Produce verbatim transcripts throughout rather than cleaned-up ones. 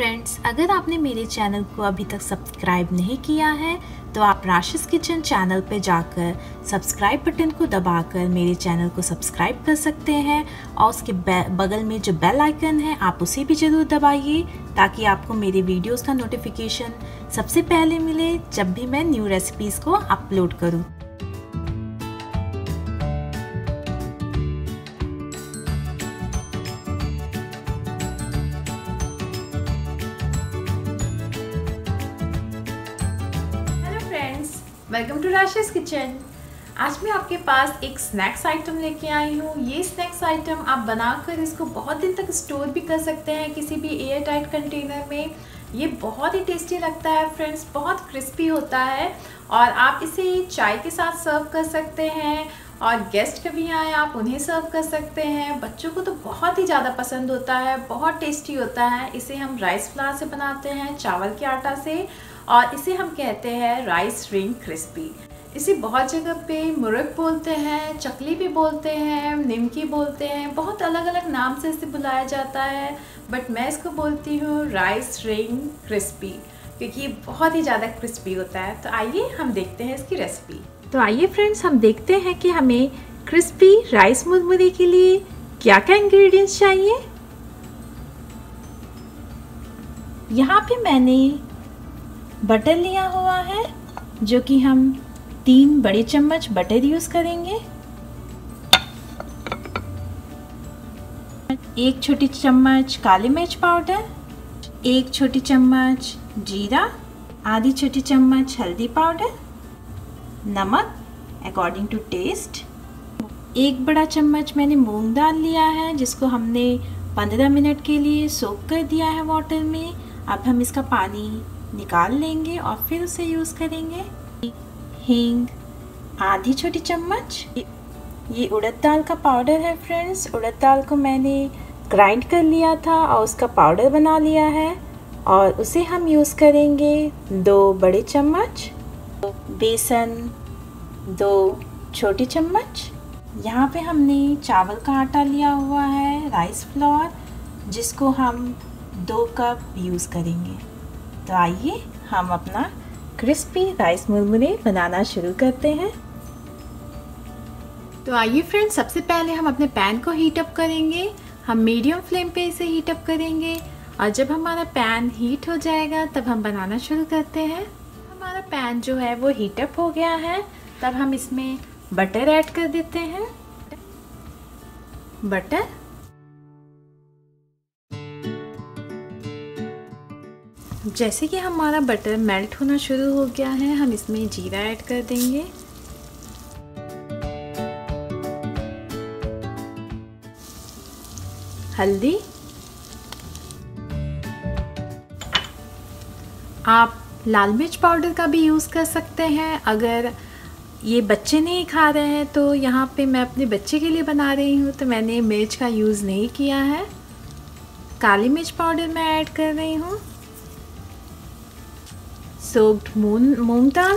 Friends, अगर आपने मेरे चैनल को अभी तक सब्सक्राइब नहीं किया है तो आप राशिस किचन चैनल पे जाकर सब्सक्राइब बटन को दबाकर मेरे चैनल को सब्सक्राइब कर सकते हैं और उसके बगल में जो बेल आइकन है आप उसे भी ज़रूर दबाइए ताकि आपको मेरे वीडियोस का नोटिफिकेशन सबसे पहले मिले जब भी मैं न्यू रेसिपीज़ को अपलोड करूँ। Welcome to Rashi's kitchen. आज मैं आपके पास एक स्नैक्स आइटम लेके आई हूँ। ये स्नैक्स आइटम आप बनाकर इसको बहुत दिन तक स्टोर भी कर सकते हैं किसी भी एयर टाइट कंटेनर में। ये बहुत ही टेस्टी लगता है फ्रेंड्स, बहुत क्रिस्पी होता है और आप इसे चाय के साथ सर्व कर सकते हैं और गेस्ट कभी आए आप उन्हें सर्व कर सकते हैं। बच्चों को तो बहुत ही ज़्यादा पसंद होता है, बहुत टेस्टी होता है। इसे हम राइस फ्लावर से बनाते हैं, चावल के आटा से, और इसे हम कहते हैं राइस रिंग क्रिस्पी। इसे बहुत जगह पे मुरुक बोलते हैं, चकली भी बोलते हैं, निमकी बोलते हैं, बहुत अलग अलग नाम से इसे बुलाया जाता है, बट मैं इसको बोलती हूँ राइस रिंग क्रिस्पी क्योंकि ये बहुत ही ज़्यादा क्रिस्पी होता है। तो आइए हम देखते हैं इसकी रेसिपी। तो आइए फ्रेंड्स, हम देखते हैं कि हमें क्रिस्पी राइस मुरमुरे के लिए क्या क्या इंग्रेडिएंट्स चाहिए। यहाँ पे मैंने बटर लिया हुआ है जो कि हम तीन बड़े चम्मच बटर यूज़ करेंगे। एक छोटी चम्मच काली मिर्च पाउडर, एक छोटी चम्मच जीरा, आधी छोटी चम्मच हल्दी पाउडर, नमक अकॉर्डिंग टू टेस्ट, एक बड़ा चम्मच मैंने मूंग दाल लिया है जिसको हमने पंद्रह मिनट के लिए सोक कर दिया है वाटर में। अब हम इसका पानी निकाल लेंगे और फिर उसे यूज़ करेंगे। हींग आधी छोटी चम्मच। ये उड़द दाल का पाउडर है फ्रेंड्स। उड़द दाल को मैंने ग्राइंड कर लिया था और उसका पाउडर बना लिया है और उसे हम यूज़ करेंगे दो बड़े चम्मच। बेसन दो छोटी चम्मच। यहाँ पे हमने चावल का आटा लिया हुआ है, राइस फ्लोर, जिसको हम दो कप यूज़ करेंगे। तो आइए हम अपना क्रिस्पी राइस मुरमुरे बनाना शुरू करते हैं। तो आइए फ्रेंड्स, सबसे पहले हम अपने पैन को हीट अप करेंगे। हम मीडियम फ्लेम पे इसे हीट अप करेंगे और जब हमारा पैन हीट हो जाएगा तब हम बनाना शुरू करते हैं। हमारा पैन जो है वो हीट अप हो गया है, तब हम इसमें बटर ऐड कर देते हैं। बटर जैसे कि हमारा बटर मेल्ट होना शुरू हो गया है, हम इसमें जीरा ऐड कर देंगे। हल्दी, आप लाल मिर्च पाउडर का भी यूज़ कर सकते हैं। अगर ये बच्चे नहीं खा रहे हैं तो यहाँ पे मैं अपने बच्चे के लिए बना रही हूँ तो मैंने मिर्च का यूज़ नहीं किया है। काली मिर्च पाउडर मैं ऐड कर रही हूँ। सोक्ड मूंग मूंग दाल,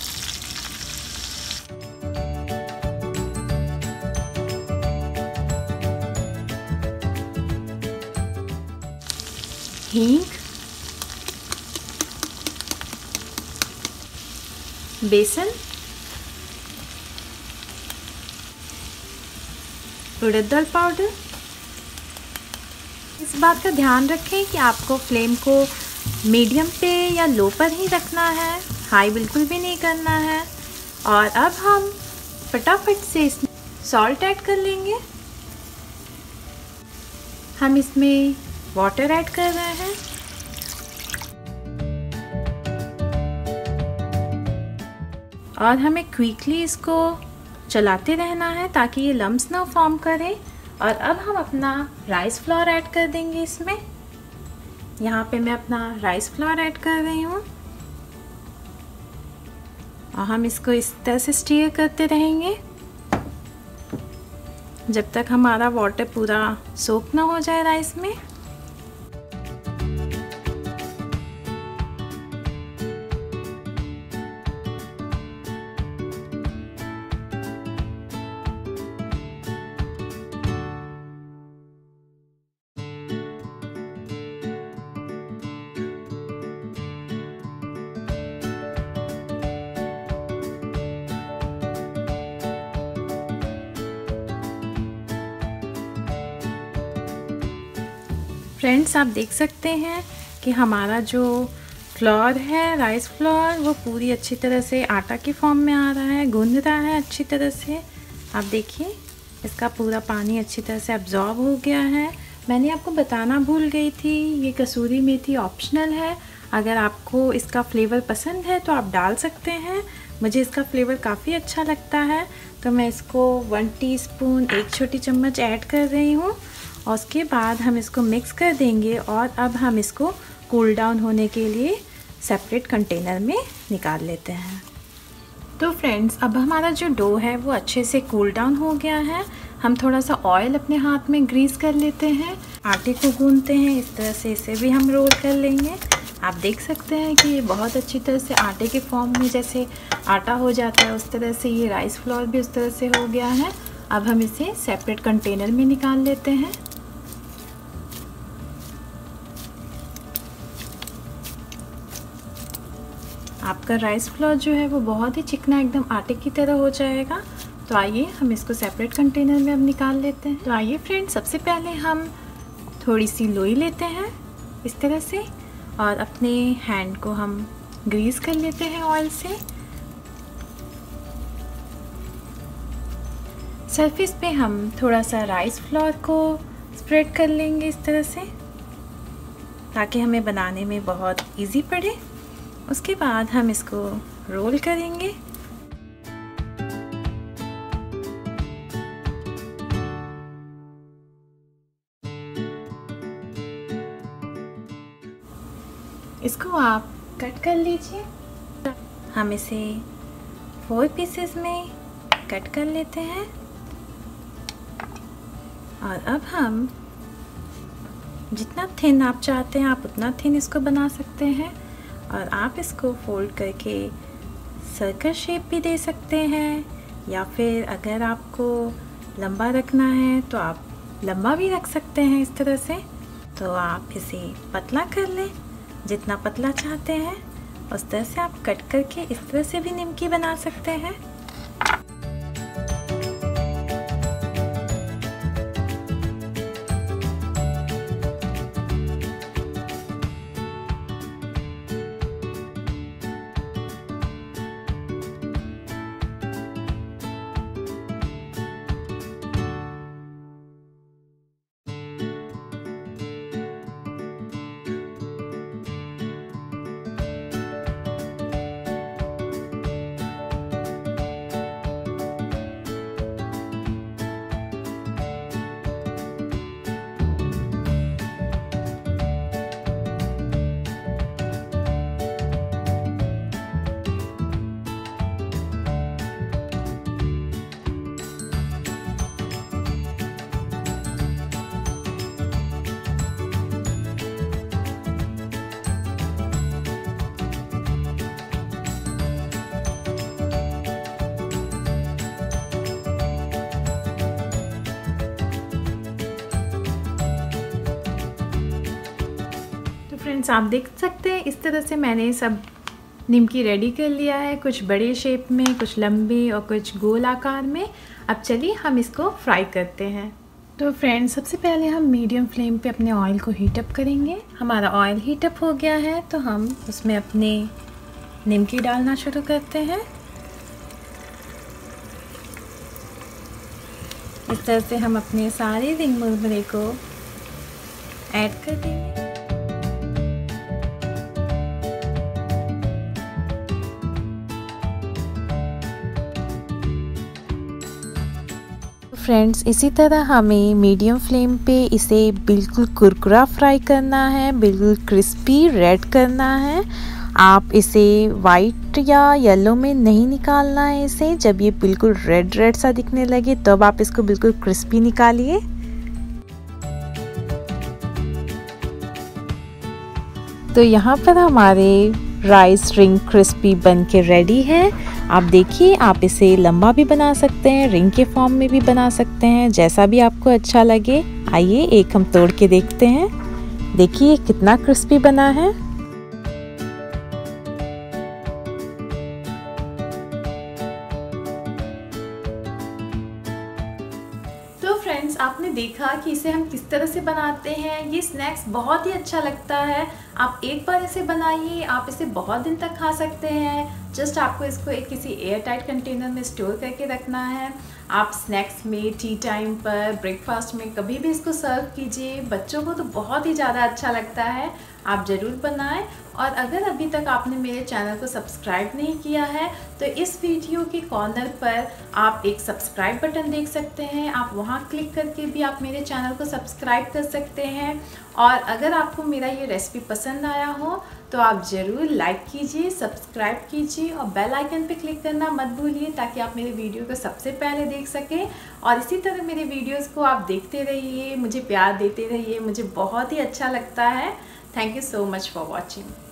हींग, बेसन, उड़द दाल पाउडर। इस बात का ध्यान रखें कि आपको फ्लेम को मीडियम पे या लो पर ही रखना है, हाई बिल्कुल भी नहीं करना है। और अब हम फटाफट से इसमें सॉल्ट ऐड कर लेंगे। हम इसमें वाटर ऐड कर रहे हैं। और हमें क्विकली इसको चलाते रहना है ताकि ये लम्स ना फॉर्म करे। और अब हम अपना राइस फ्लोर ऐड कर देंगे इसमें। यहाँ पे मैं अपना राइस फ्लोर ऐड कर रही हूँ और हम इसको इस तरह से स्टीर करते रहेंगे जब तक हमारा वाटर पूरा सोक ना हो जाए राइस में। फ्रेंड्स, आप देख सकते हैं कि हमारा जो फ्लोर है, राइस फ्लोर, वो पूरी अच्छी तरह से आटा की फॉर्म में आ रहा है, गूंद रहा है अच्छी तरह से। आप देखिए इसका पूरा पानी अच्छी तरह से अब्जॉर्ब हो गया है। मैंने आपको बताना भूल गई थी, ये कसूरी मेथी ऑप्शनल है। अगर आपको इसका फ्लेवर पसंद है तो आप डाल सकते हैं। मुझे इसका फ्लेवर काफ़ी अच्छा लगता है, तो मैं इसको वन टीस्पून, एक छोटी चम्मच ऐड कर रही हूँ। और उसके बाद हम इसको मिक्स कर देंगे और अब हम इसको कूल डाउन होने के लिए सेपरेट कंटेनर में निकाल लेते हैं। तो फ्रेंड्स, अब हमारा जो डो है वो अच्छे से कूल डाउन हो गया है। हम थोड़ा सा ऑयल अपने हाथ में ग्रीस कर लेते हैं, आटे को गूंदते हैं, इस तरह से इसे भी हम रोल कर लेंगे। आप देख सकते हैं कि ये बहुत अच्छी तरह से आटे के फॉर्म में जैसे आटा हो जाता है उस तरह से ये राइस फ्लोर भी उस तरह से हो गया है। अब हम इसे सेपरेट कंटेनर में निकाल लेते हैं। आपका राइस फ्लोर जो है वो बहुत ही चिकना एकदम आटे की तरह हो जाएगा। तो आइए हम इसको सेपरेट कंटेनर में अब निकाल लेते हैं। तो आइए फ्रेंड्स, सबसे पहले हम थोड़ी सी लोई लेते हैं इस तरह से और अपने हैंड को हम ग्रीस कर लेते हैं ऑयल से। सरफेस पे हम थोड़ा सा राइस फ्लोर को स्प्रेड कर लेंगे इस तरह से, ताकि हमें बनाने में बहुत इजी पड़े। उसके बाद हम इसको रोल करेंगे। इसको आप कट कर लीजिए। हम इसे फोर पीसेस में कट कर लेते हैं और अब हम जितना थिन आप चाहते हैं आप उतना थिन इसको बना सकते हैं। और आप इसको फोल्ड करके सर्कल शेप भी दे सकते हैं, या फिर अगर आपको लंबा रखना है तो आप लंबा भी रख सकते हैं इस तरह से। तो आप इसे पतला कर लें, जितना पतला चाहते हैं उस तरह से आप कट करके इस तरह से भी निमकी बना सकते हैं। फ्रेंड्स, आप देख सकते हैं इस तरह से मैंने सब निमकी रेडी कर लिया है, कुछ बड़े शेप में, कुछ लंबे और कुछ गोल आकार में। अब चलिए हम इसको फ्राई करते हैं। तो फ्रेंड्स, सबसे पहले हम मीडियम फ्लेम पे अपने ऑयल को हीट अप करेंगे। हमारा ऑयल हीट अप हो गया है तो हम उसमें अपने निमकी डालना शुरू करते हैं। इस तरह से हम अपने सारे रिंग मुरमुरे को ऐड कर देंगे। फ्रेंड्स, इसी तरह हमें मीडियम फ्लेम पे इसे बिल्कुल कुरकुरा फ्राई करना है, बिल्कुल क्रिस्पी रेड करना है। आप इसे वाइट या येलो में नहीं निकालना है इसे। जब ये बिल्कुल रेड रेड सा दिखने लगे तब तो आप इसको बिल्कुल क्रिस्पी निकालिए। तो यहाँ पर हमारे राइस रिंग क्रिस्पी बन के रेडी है। आप देखिए, आप इसे लंबा भी बना सकते हैं, रिंग के फॉर्म में भी बना सकते हैं, जैसा भी आपको अच्छा लगे। आइए एक हम तोड़ के देखते हैं। देखिए कितना क्रिस्पी बना है। तो फ्रेंड्स, आपने देखा देखा कि इसे हम किस तरह से बनाते हैं। ये स्नैक्स बहुत ही अच्छा लगता है। आप एक बार इसे बनाइए, आप इसे बहुत दिन तक खा सकते हैं। जस्ट आपको इसको एक किसी एयर टाइट कंटेनर में स्टोर करके रखना है। आप स्नैक्स में, टी टाइम पर, ब्रेकफास्ट में कभी भी इसको सर्व कीजिए। बच्चों को तो बहुत ही ज़्यादा अच्छा लगता है। आप ज़रूर बनाएं। और अगर अभी तक आपने मेरे चैनल को सब्सक्राइब नहीं किया है तो इस वीडियो के कॉर्नर पर आप एक सब्सक्राइब बटन देख सकते हैं। आप वहां क्लिक करके भी आप मेरे चैनल को सब्सक्राइब कर सकते हैं। और अगर आपको मेरा ये रेसिपी पसंद आया हो तो आप ज़रूर लाइक कीजिए, सब्सक्राइब कीजिए और बेल आइकन पे क्लिक करना मत भूलिए, ताकि आप मेरे वीडियो को सबसे पहले देख सकें। और इसी तरह मेरे वीडियोस को आप देखते रहिए, मुझे प्यार देते रहिए, मुझे बहुत ही अच्छा लगता है। Thank you so much for watching.